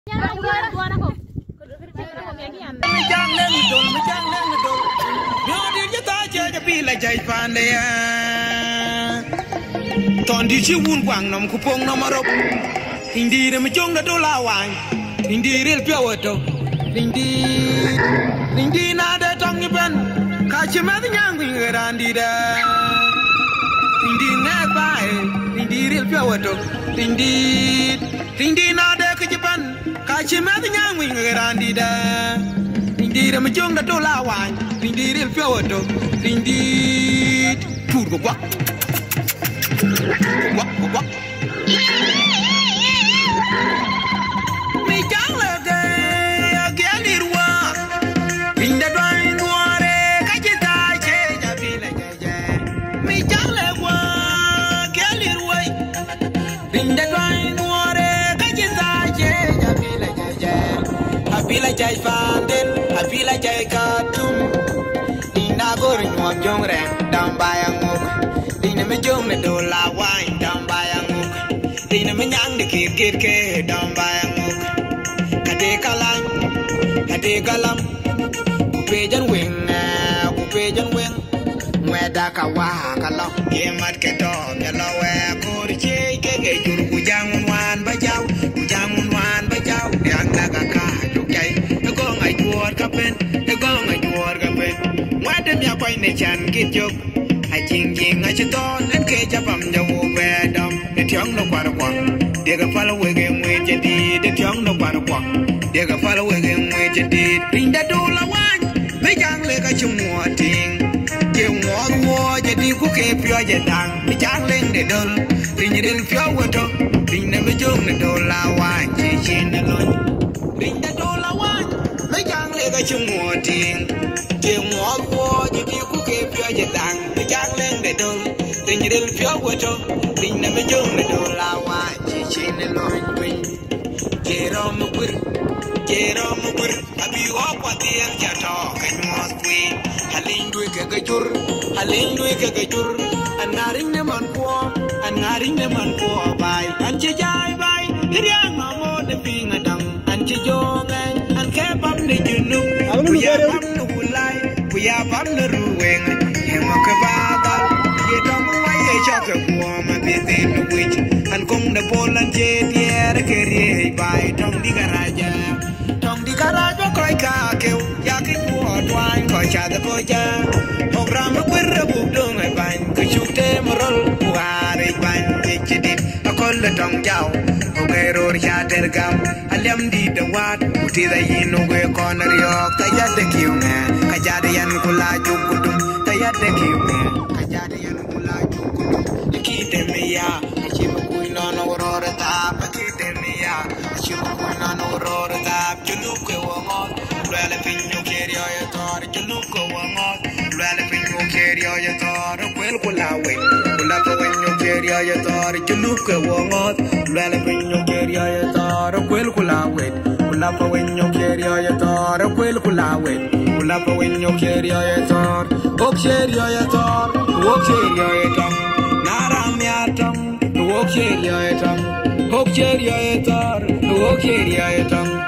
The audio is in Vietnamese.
Tòn đi chiếu buôn quảng nằm khu phong nằm ở hình đi để mà trông đã đô la hoàng hình đi real pure water hình đi na để trong như bên cả chiếc máy nhang mình người đàn đi đây hình đi nghe bài hình đi real pure water hình đi na để cái chiếc bên cả chiếc máy nhang mình người đàn đi đây hình đi để mà trông đã đô la hoàng hình đi real pure water hình đi thụt của quá what? Me chẳng là cái ghé đi qua, mình đã đoán qua đấy cái gì ta chơi nhà phi lại chơi. Me chẳng là qua ghé đi qua, mình đã đoán qua đấy cái gì ta chơi nhà phi lại chơi. Happy lại chơi fan đến, happy lại chơi cartoon. Đi na go ring một trong rèn, đam bài ăn ngục. Đi na me jom me do la wine down by a nguk. Đi na me nyang de kid ke down by a nguk. Kade kalam, kupe jan wing, mwe da kawa kalam. Ye mat ke to me lo we ko ri che ke jur ku jang wan ba jaw, yang da ka ju kai. E go ngai tuor ka pen, Mwa dem ya kwai ne chan kid jok. I ching I should on and cage up on the over dumb. The young no part of one. They can follow again with you did. The young no part of one. They can follow again with you did. Bring that all I want. Make young leg at your more thing. You walk more, you do cook a pure jet down. The young leg the dull. Bring it in pure water. Bring them a young the all I want. Chin alone. Bring that all I want. Make young leg at your more thing. You walk more, you do cook a pure jet down. They don't think it'll pure water. Bring them a young little lawa, chin the loin queen. Get on the wood, I be up what the end you talk and was queen. Haling do a gajur, and nothing them on poor, by and Jai by the young mamma the being a dung, and Jong and kept up the Junu. We are up the wood line, we are up the ruin. And come the ball and jet, yeah, the carry by Tom di Garaja. Tom di Garaja, Koika, Yaki, Twine, Kocha, the Koja. Program a queer book, don't I find, could you take a roll, who are a bind, a call the tongue jow, okay, or shatter gum. I am did the what, put it in no way corner york, I got the Q man, Kajadian Kulaju Kudum, I got the Q man, Kajadian Kulaju, the key to me, yeah. Aurora tap, a kitten me out. You look on Aurora tap, you look on. Relevant you carry your thought, you look on. Relevant you carry your thought, well, pull away. Pull up when you carry your thought, you look on. Relevant you carry your thought, well, pull away. Pull up when you carry your thought, well, pull away. Pull up when you carry your thought, walk carry your thought, walk carry your tongue. Naram ya tongue. Walk here, your tongue. Walk here, your tongue. Walk here, your tongue.